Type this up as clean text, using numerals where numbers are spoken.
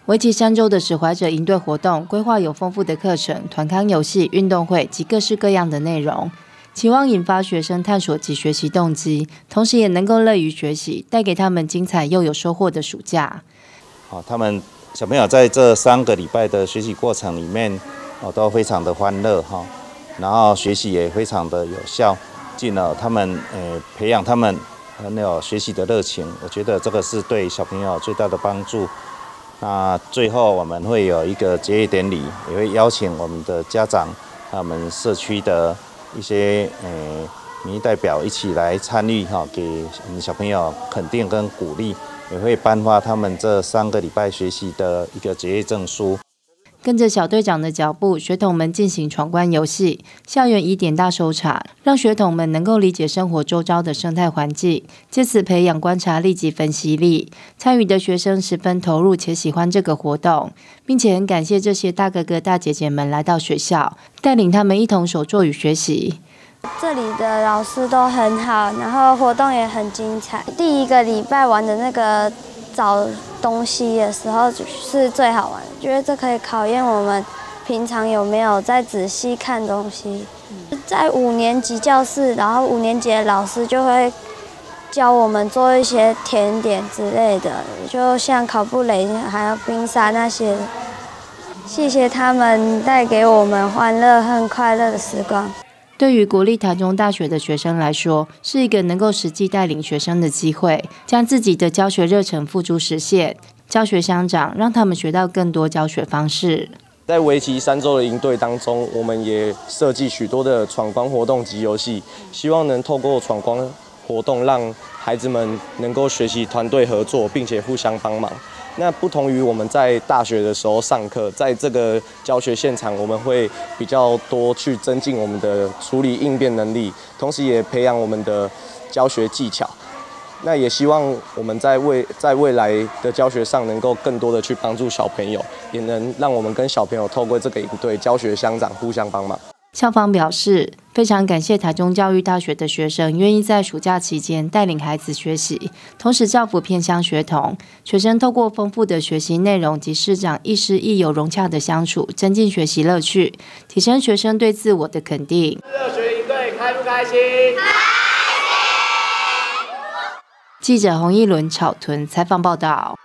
为期3周的史怀哲营队活动，规划有丰富的课程、团康游戏、运动会及各式各样的内容，期望引发学生探索及学习动机，同时也能够乐于学习，带给他们精彩又有收获的暑假。 他们小朋友在这3个礼拜的学习过程里面，都非常的欢乐哈，然后学习也非常的有效，进而他们培养他们很有学习的热情。我觉得这个是对小朋友最大的帮助。那最后我们会有一个结业典礼，也会邀请我们的家长、他们社区的一些民意代表一起来参与哈，给我们小朋友肯定跟鼓励，也会颁发他们这3个礼拜学习的一个结业证书。 跟着小队长的脚步，学童们进行闯关游戏，校园疑点大搜查，让学童们能够理解生活周遭的生态环境，借此培养观察力及分析力。参与的学生十分投入且喜欢这个活动，并且很感谢这些大哥哥大姐姐们来到学校，带领他们一同手作与学习。 这里的老师都很好，然后活动也很精彩。第1个礼拜玩的那个找东西的时候是最好玩的，觉得这可以考验我们平常有没有在仔细看东西。在5年级教室，然后5年级的老师就会教我们做一些甜点之类的，就像烤布雷还有冰沙那些。谢谢他们带给我们欢乐和快乐的时光。 对于国立台中大学的学生来说，是一个能够实际带领学生的机会，将自己的教学热忱付诸实现。教学相长，让他们学到更多教学方式。 在为期3周的营队当中，我们也设计许多的闯关活动及游戏，希望能透过闯关活动，让孩子们能够学习团队合作，并且互相帮忙。那不同于我们在大学的时候上课，在这个教学现场，我们会比较多去增进我们的处理应变能力，同时也培养我们的教学技巧。那也希望我们在未来的教学上，能够更多的去帮助小朋友，也能让我们跟小朋友透过这个营队教学相长，互相帮忙。 校方表示，非常感谢台中教育大学的学生愿意在暑假期间带领孩子学习，同时造福偏乡学童。学生透过丰富的学习内容及师长亦师亦友融洽的相处，增进学习乐趣，提升学生对自我的肯定。 热血营队开不开心？开心！ 记者洪一伦草屯采访报道。